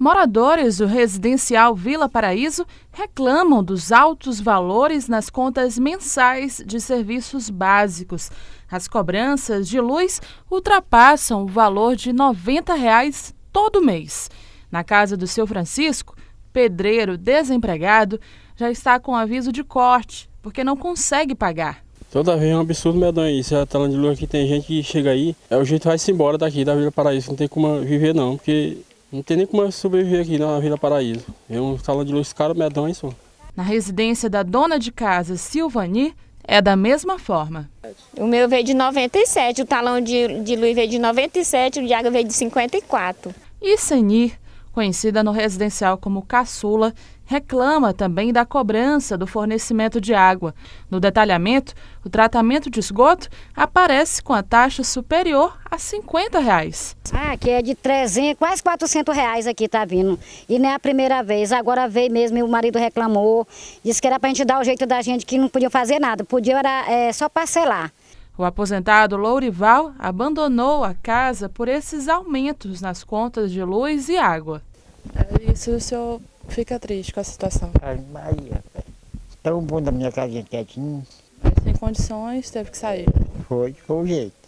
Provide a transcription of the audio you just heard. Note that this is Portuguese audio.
Moradores do residencial Vila Paraíso reclamam dos altos valores nas contas mensais de serviços básicos. As cobranças de luz ultrapassam o valor de R$ 90 todo mês. Na casa do seu Francisco, pedreiro desempregado, já está com aviso de corte, porque não consegue pagar. Toda vez é um absurdo medonho isso. A tela de luz aqui tem gente que chega aí, o jeito vai-se embora daqui da Vila Paraíso. Não tem como viver não, porque não tem nem como sobreviver aqui na Vila Paraíso. É um talão de luz caro, medonho só. Na residência da dona de casa, Silvani, é da mesma forma. O meu veio de 97, o talão de luz veio de 97, o de água veio de 54. E Senir, conhecida no residencial como Caçula, reclama também da cobrança do fornecimento de água. No detalhamento, o tratamento de esgoto aparece com a taxa superior a R$ 50. Aqui é de 300, quase R$ 400 aqui tá vindo. E não é a primeira vez, agora veio mesmo, meu marido reclamou, disse que era pra gente dar o jeito da gente, que não podia fazer nada, podia só parcelar. O aposentado Lourival abandonou a casa por esses aumentos nas contas de luz e água. Isso o senhor fica triste com a situação? Ai, Maria, tão bom da minha casinha quietinha. Sem condições, teve que sair. Foi o jeito.